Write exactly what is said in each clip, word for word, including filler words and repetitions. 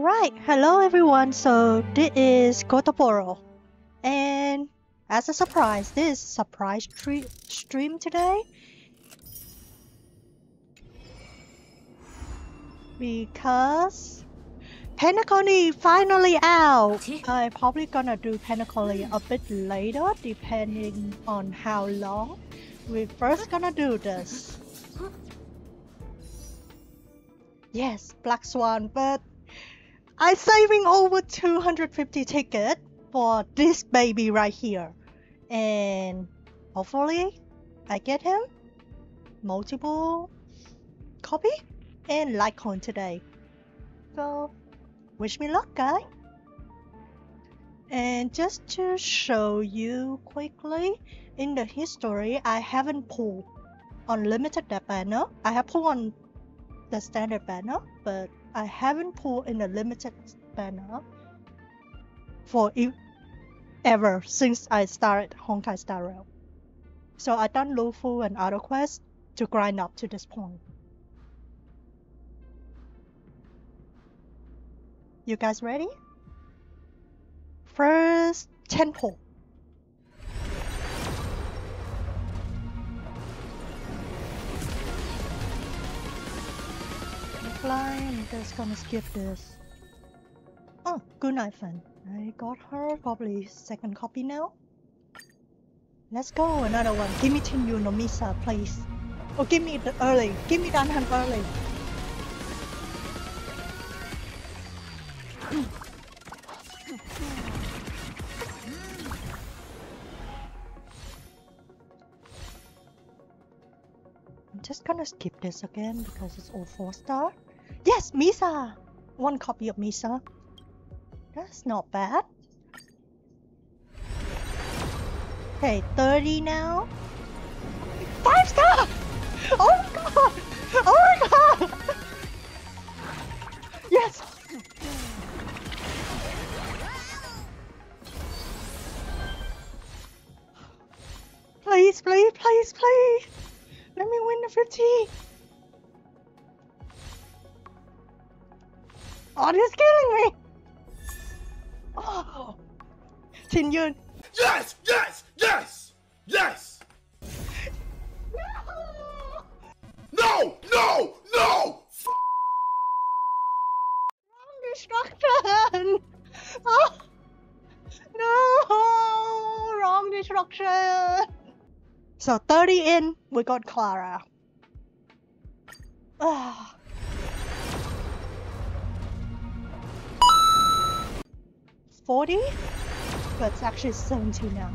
Alright, hello everyone. So this is Gotoporo. And as a surprise, this is surprise tre stream today. Because Pentacoli finally out. I'm probably gonna do Pentacoli a bit later depending on how long we're first gonna do this. Yes, Black Swan, but I'm saving over two hundred fifty tickets for this baby right here. And hopefully I get him multiple copy and Litecoin today. So wish me luck, guys. And just to show you quickly, in the history, I haven't pulled unlimited that banner. I have pulled on the standard banner, but I haven't pulled in the limited banner for e ever since I started Honkai Star Rail. So I done Lufu and other quests to grind up to this point. You guys ready? First temple. I'm just gonna skip this. Oh, good night, fan. I got her probably second copy now. Let's go, another one. Give me Tenyu no Misa, please. Or give me the early. Give me Danhan early. I'm just gonna skip this again because it's all four star. Yes, Misa! One copy of Misa. That's not bad. Okay, thirty now. Five star! Oh my god! Oh my god! Yes! Please, please, please, please! Let me win the fifty! Oh, this is killing me! Oh! Tin Yun! Yes! Yes! Yes! Yes! No! No! No! Wrong destruction! Oh! No! Wrong destruction! So thirty in, we got Clara. Ah. forty? But it's actually seventy now.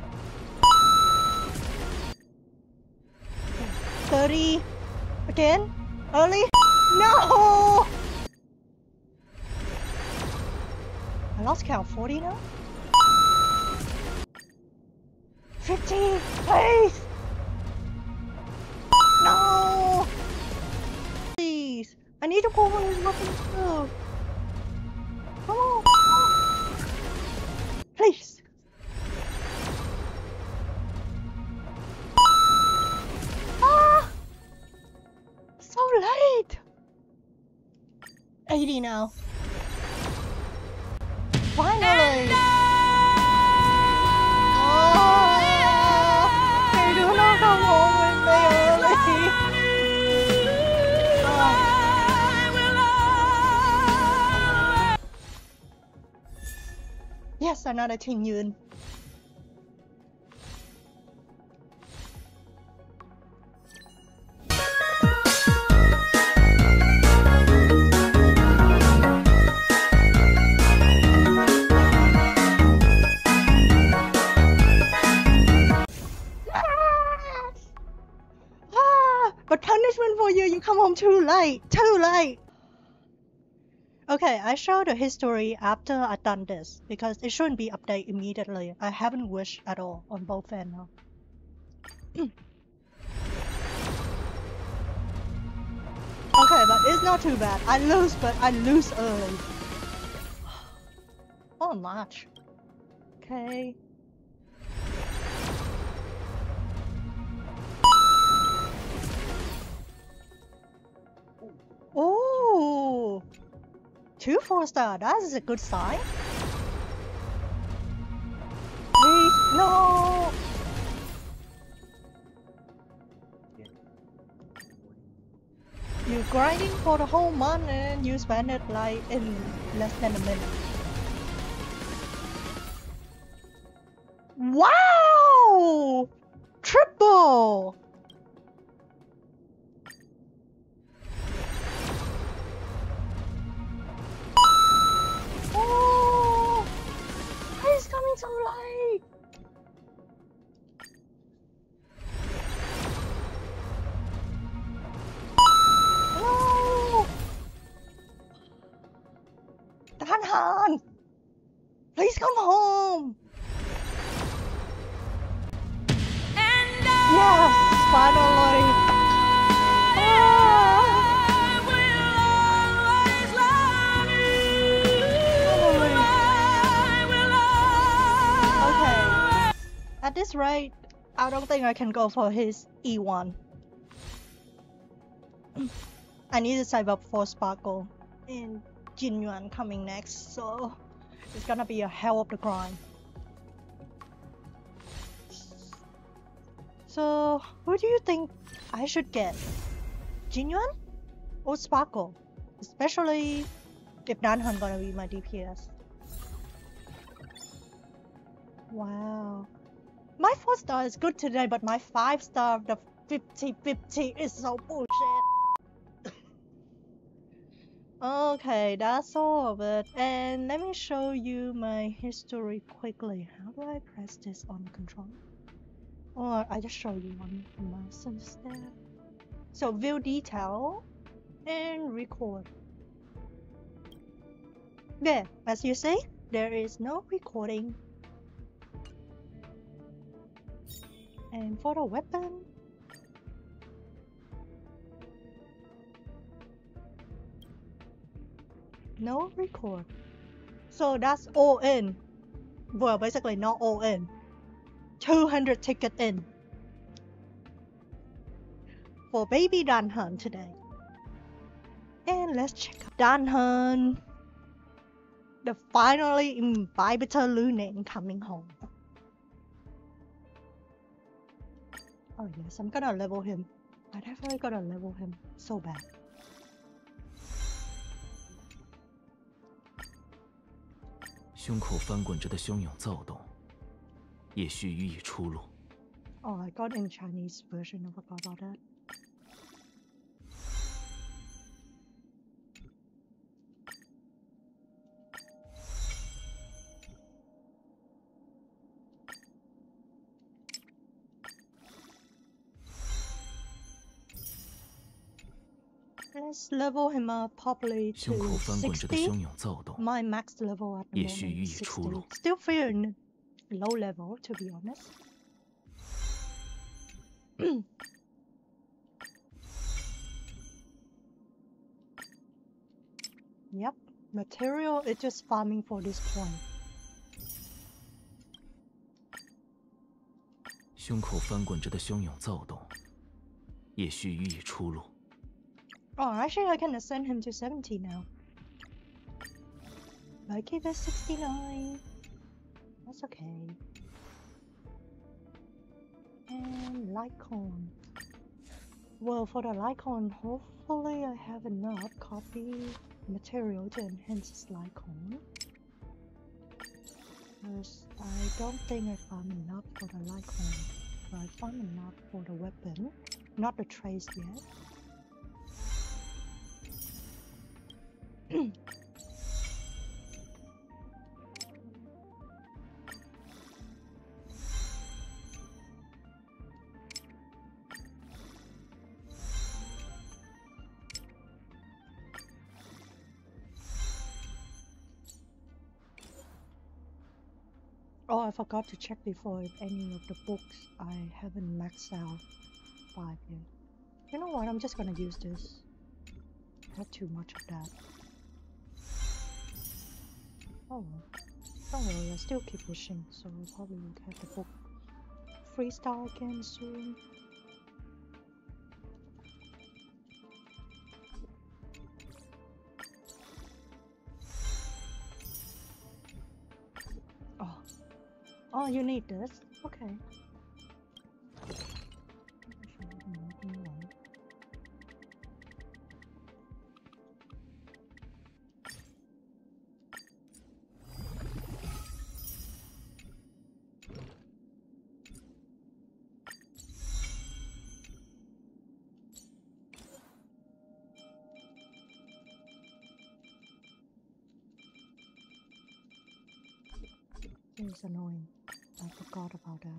thirty again? Early? No! I lost count. forty now? fifty! Please! No! Please! I need to pull one of his weapons too. Come on! Please! Ah! So late! eighty now. Finally! Oh! They do not come home with me early! Oh. Yes, another Tin Yun. But punishment for you, you come home too late, too late. Okay, I show the history after I done this because it shouldn't be updated immediately. I haven't wished at all on both ends now. Okay, but it's not too bad. I lose, but I lose early. Oh, March. Okay. two four star. That is a good sign. Please, no. You're grinding for the whole month and you spend it like in less than a minute. Wow! Triple! Oh! He's coming so late! No! Danhan! Please come home! Yes, finally! Okay, at this rate, I don't think I can go for his E one. I need to save up for Sparkle and Jinyuan coming next, so it's gonna be a hell of the grind. So, who do you think I should get? Jinyuan or Sparkle? Especially if Danhan gonna be my D P S. Wow. My four star is good today, but my five star, the fifty fifty, is so bullshit. Okay, that's all of it. And let me show you my history quickly. How do I press this on the controller? Or I just show you on the mouse instead. So view detail and record. There, as you see, there is no recording. And for the weapon, no record. So that's all in. Well, basically not all in. two hundred ticket in. For baby Danhan today. And let's check out Danhan. The finally imbibiter Lunin coming home. Oh yes, I'm gonna level him. I definitely gotta level him so bad. Oh, I got in Chinese version, I forgot about that. Let's level him up properly to sixty. My max level at the moment is sixty. Still feeling low level, to be honest. Yep, material is just farming for this point. Oh, actually I can ascend him to seventy now. I keep it sixty-nine. That's okay. And Lycon. Well, for the Lycon, hopefully I have enough copy material to enhance his Lycon. Because I don't think I found enough for the Lycon. But I found enough for the weapon. Not the trace yet. Oh, I forgot to check before if any of the books I haven't maxed out five yet. You know what? I'm just gonna use this. Not too much of that. Oh well. Don't worry, I still keep wishing, so I'll probably have the book freestyle again soon. Oh, you need this? Okay. It's annoying. I forgot about that.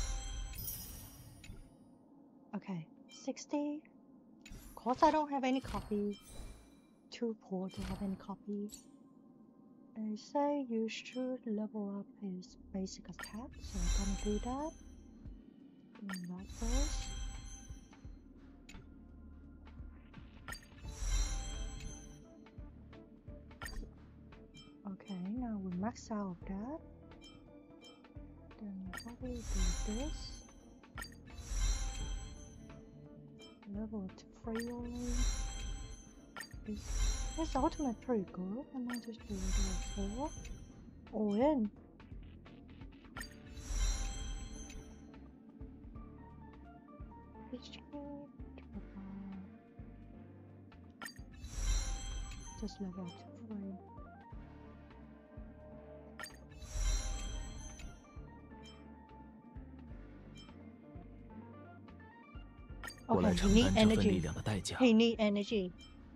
Okay, sixty. Of course, I don't have any copy. Too poor to have any copy. They say you should level up his basic attack, so I'm gonna do that. Doing that first. Okay, now we max out that. Then probably do this. Level to three only. This, this ultimate pretty good. I might just do it level four. All in. Just level up to three. Okay, he need energy. He need energy.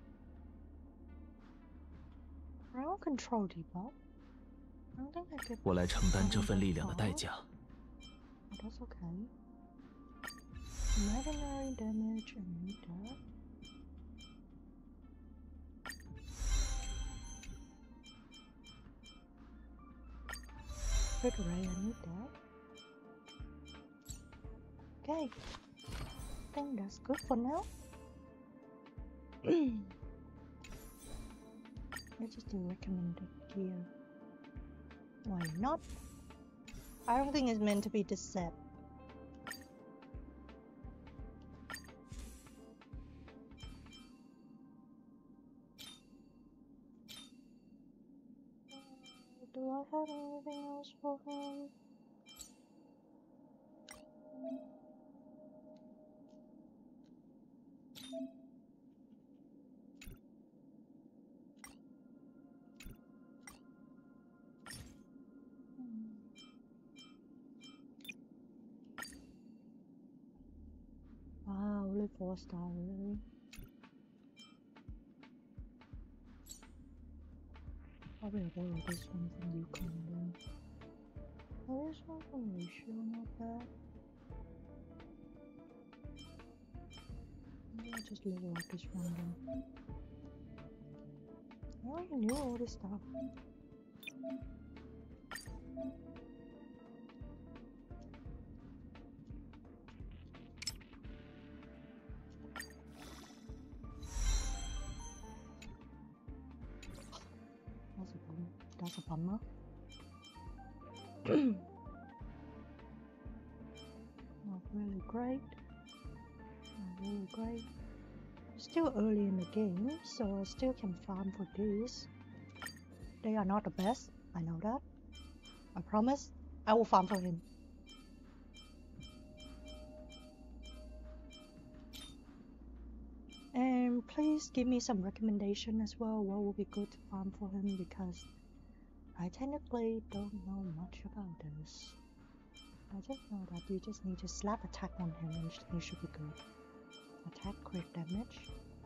Ground control debuff. I don't think I could. 我来承担这份力量的代价。 Oh, that's okay. Imaginary damage and need that. Red ray, I need that. Okay. I think that's good for now. Let's just do recommended gear. Why not? I don't think it's meant to be this set. Do I have anything else for him? Wow, only four star, really? Probably borrow this one from Yukon then. Oh, this one from Ratio, not bad. Maybe I'll just level up this one then. I already knew all this stuff. That's a bummer. That's a bummer. Not really great. Not really great. Still early in the game, so I still can farm for these. They are not the best, I know that. I promise, I will farm for him. And please give me some recommendation as well, what would be good to farm for him, because I technically don't know much about this. I just know that you just need to slap attack on him and he should be good. Attack, crit damage.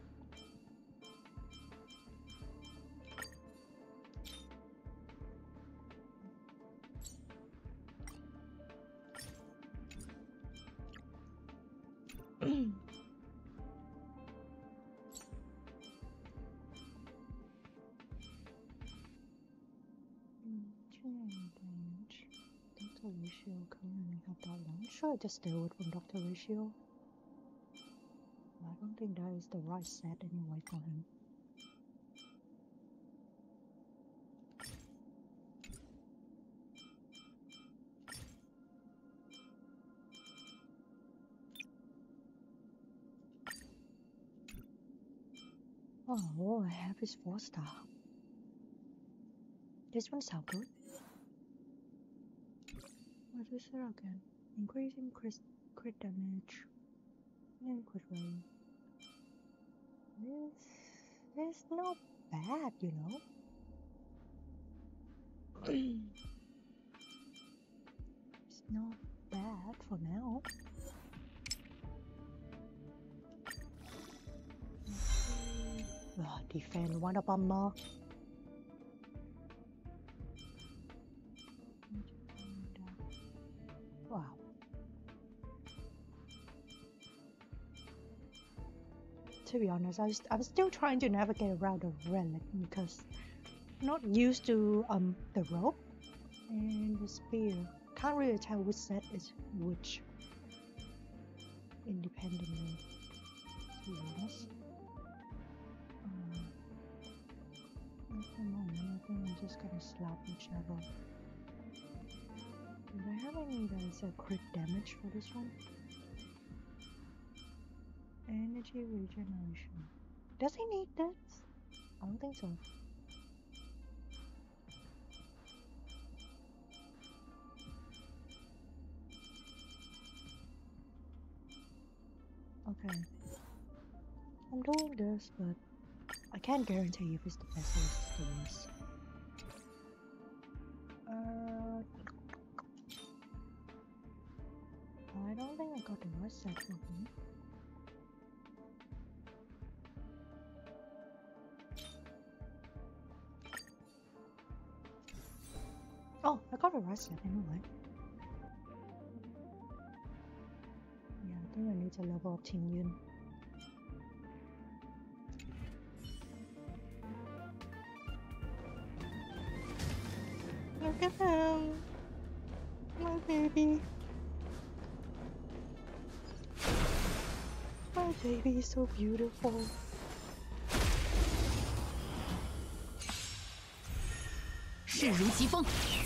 Doctor Ratio currently have that one. Sure, just stay with from Doctor Ratio. I don't think that is the right set anyway for him. Oh, all I have is four star. This one sounds good. What is it again? Increasing crit, crit damage and crit rate. This is not bad, you know. It's not bad for now. Uh, defend one up on more. Wow. To be honest, I was, I'm still trying to navigate around the relic because I'm not used to um the rope and the spear. Can't really tell which set is which independently, to be honest. Um, at the moment, I think I'm just gonna slap whichever. Do I have any that is a crit damage for this one? Energy regeneration. Does he need this? I don't think so. Okay. I'm doing this, but I can't guarantee if it's the best or it's the worst. Uh, I don't think I got the right set for me. Oh, I got a right set anyway. Yeah, I think I need to level up Ting Yun. Look at him! My baby! My baby is so beautiful. 势如疾风。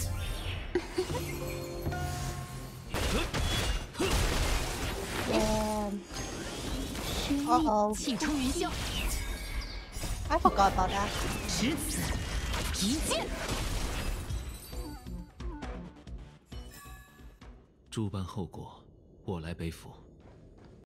Um, 虚 Uh-oh. 意气冲云霄， I forgot about that. 只此一剑。 诸般后果，我来背负。